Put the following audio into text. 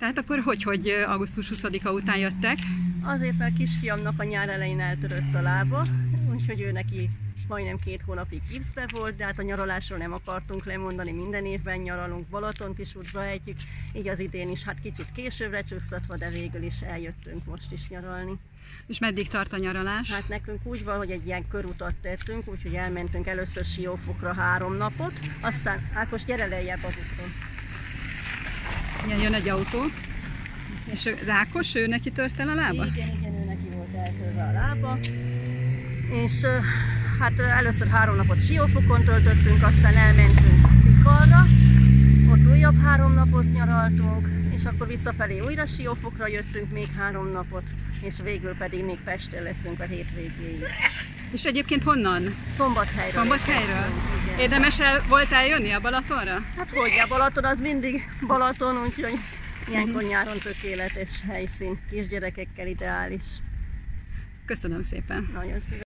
Tehát akkor hogy augusztus 20-a után jöttek? Azért, mert kisfiamnak a nyár elején eltörött a lába, úgyhogy ő neki majdnem 2 hónapig gipszbe volt, de hát a nyaralásról nem akartunk lemondani, minden évben nyaralunk, Balatont is útba ejtjük, így az idén is hát kicsit későbbre csúsztatva, de végül is eljöttünk most is nyaralni. És meddig tart a nyaralás? Hát nekünk úgy van, hogy egy ilyen körutat tettünk, úgyhogy elmentünk először Siófokra 3 napot, aztán Ákos, gyere lejjebb az úton. Igen, jön egy autó. És az Ákos, ő neki tört el a lába? Igen, ő neki volt eltörve a lába. És hát először 3 napot Siófokon töltöttünk, aztán elmentünk Tikarra, ott újabb 3 napot nyaraltunk, és akkor visszafelé újra Siófokra jöttünk még 3 napot, és végül pedig még Pesten leszünk a hétvégéig. És egyébként honnan? Szombathelyről. Szombathelyről? Érdemes volt eljönni a Balatonra? Hát hogy a Balaton az mindig Balaton, úgyhogy ilyenkor nyáron tökéletes helyszín, kisgyerekekkel ideális. Köszönöm szépen! Nagyon szépen.